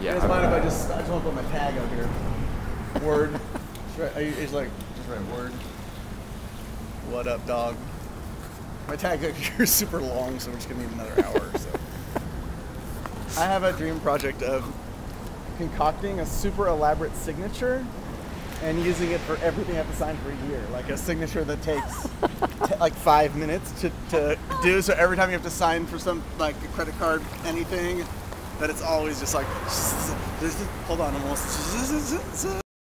Yeah. You guys mind if I just want to put my tag up here? Word. It's like, just write word. What up, dog? My tag up here is super long, so we're just gonna need another hour. So I have a dream project of concocting a super elaborate signature and using it for everything I have to sign for a year. Like a signature that takes like 5 minutes to do. So every time you have to sign for some, like a credit card, anything, that it's always just like, hold on, almost.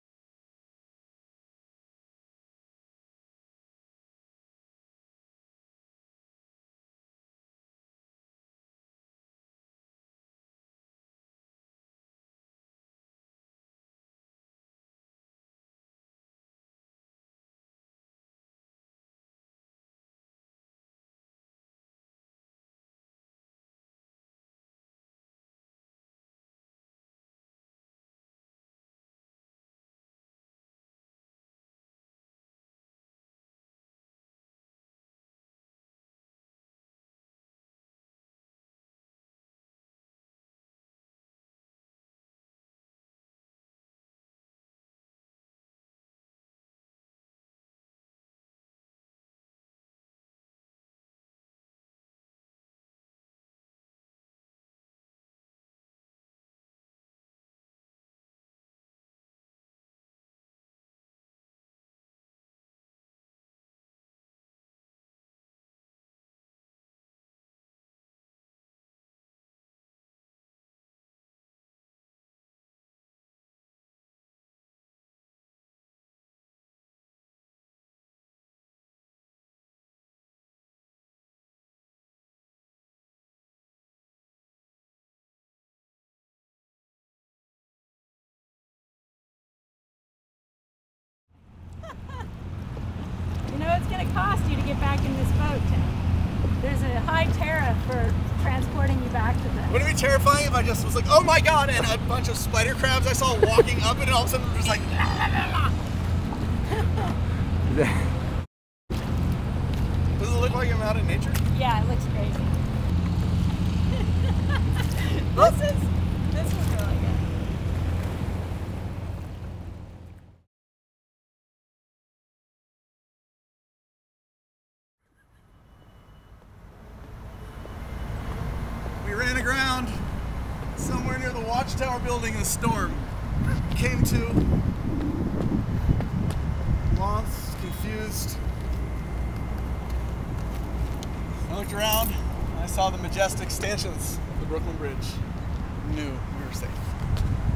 You know it's going to cost you to get back in this boat. There's a high tariff for transporting you back to the... Wouldn't it be terrifying if I just was like, oh my god, and a bunch of spider crabs I saw walking up, and all of a sudden just like... Does it look like I'm out in nature? Yeah, it looks crazy. This is really good. We ran aground somewhere near the watchtower building in a storm. Came to, lost, confused. I looked around and I saw the majestic stanchions of the Brooklyn Bridge. Knew we were safe.